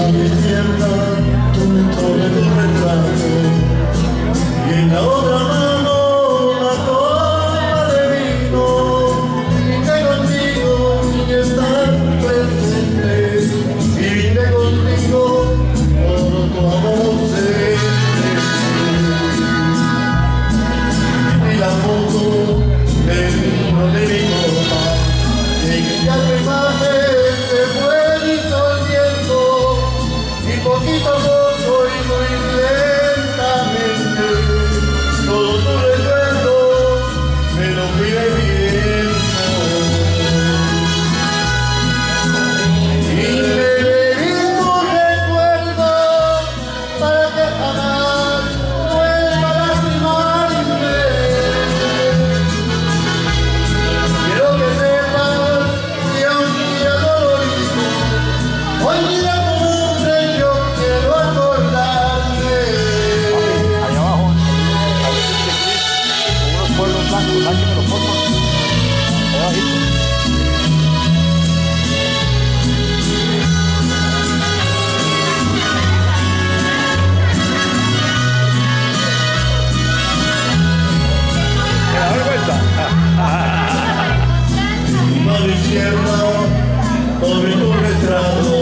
a mi izquierda sobre tu retrato y en la otra mano la copa de vino y que contigo sin estar presente y vine contigo por tu amor ausente y la foto del vino de mi copa y ya tu imagen se fue disolviendo y poquito a poco y muy lentamente todo tu recuerdo me lo fui bebiendo y me bebí tu recuerdo para que jamás vuelva a lastimarme. Quiero que sepas que un día dolorido hoy día tu nombre yo quiero acordarme. Ahí abajo, con unos pueblos blancos, sáquenme los fotos. Ahí abajito. ¿Me da vergüenza? Mi mano izquierda sobre tu retrato